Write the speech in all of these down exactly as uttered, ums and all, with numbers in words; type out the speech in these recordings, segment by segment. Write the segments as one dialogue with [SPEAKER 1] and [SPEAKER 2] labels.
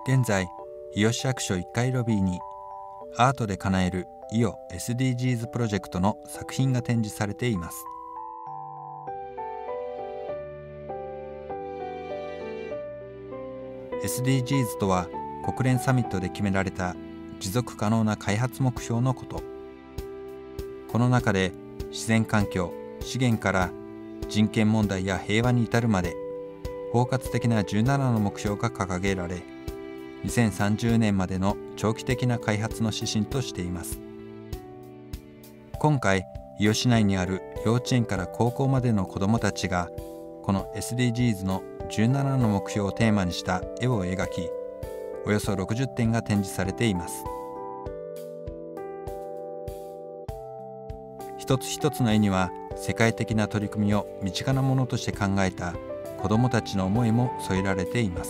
[SPEAKER 1] 現在、伊予市役所いっかいロビーにアートで叶える伊予 エスディージーズ プロジェクトの作品が展示されています。エスディージーズ とは国連サミットで決められた持続可能な開発目標のこと。この中で自然環境、資源から人権問題や平和に至るまで包括的なじゅうななの目標が掲げられ、にせんさんじゅうねんまでの長期的な開発の指針としています。今回、伊予市内にある幼稚園から高校までの子どもたちがこの エスディージーズ のじゅうななの目標をテーマにした絵を描き、およそろくじゅってんが展示されています。一つ一つの絵には世界的な取り組みを身近なものとして考えた子どもたちの思いも添えられています。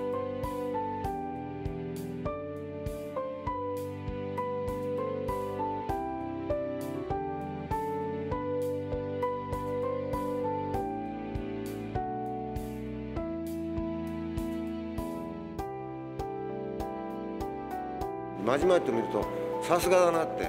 [SPEAKER 2] まじまじと見るとさすがだなって、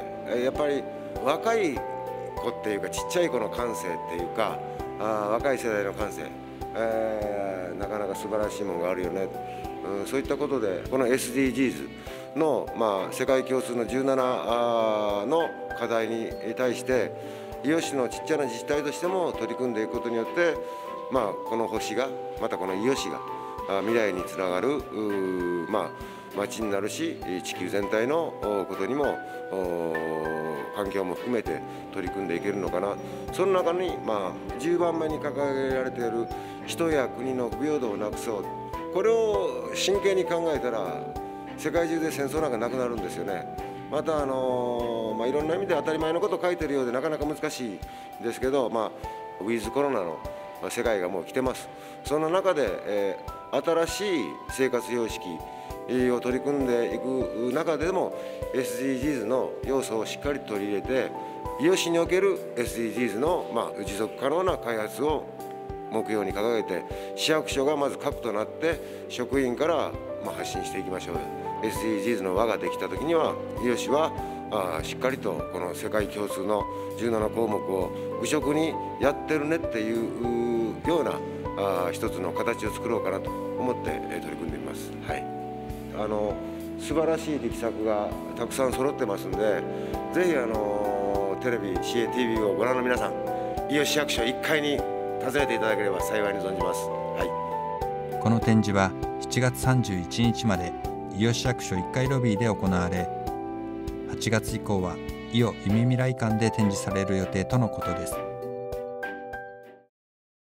[SPEAKER 2] やっぱり若い子っていうかちっちゃい子の感性っていうか、あ若い世代の感性、えー、なかなか素晴らしいものがあるよね、うん、そういったことでこの エスディージーズ の、まあ、世界共通のじゅうななの課題に対して伊予市のちっちゃな自治体としても取り組んでいくことによって、まあ、この星がまたこの伊予市が未来につながる、まあ町になるし、地球全体のことにも環境も含めて取り組んでいけるのかな。その中に、まあ、じゅうばんめに掲げられている人や国の不平等をなくそう、これを真剣に考えたら世界中で戦争なんかなくなるんですよね。またあの、まあ、いろんな意味で当たり前のことを書いてるようでなかなか難しいですけど、まあ、ウィズコロナの世界がもう来てます。その中で、えー、新しい生活様式を取り組んでいく中でも エスディージーズ の要素をしっかり取り入れて、伊予市における エスディージーズ の、まあ、持続可能な開発を目標に掲げて、市役所がまず核となって職員から、まあ、発信していきましょう。 エスディージーズ の輪ができた時には伊予市はあしっかりとこの世界共通のじゅうななこうもくを愚直にやってるねっていうようなあ一つの形を作ろうかなと思って取り組んでいます。はい、あの素晴らしい力作がたくさん揃ってますんで、ぜひあのテレビ シーエーティービー をご覧の皆さん、伊予市役所いっかいに訪ねていただければ幸いに存じます。はい、
[SPEAKER 1] この展示はしちがつさんじゅういちにちまで伊予市役所いっかいロビーで行われ、はちがつ以降は伊予夢未来館で展示される予定とのことです。